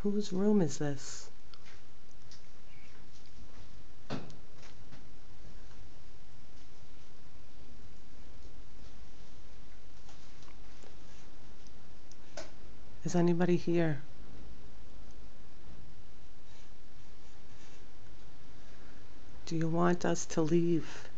Whose room is this? Is anybody here? Do you want us to leave?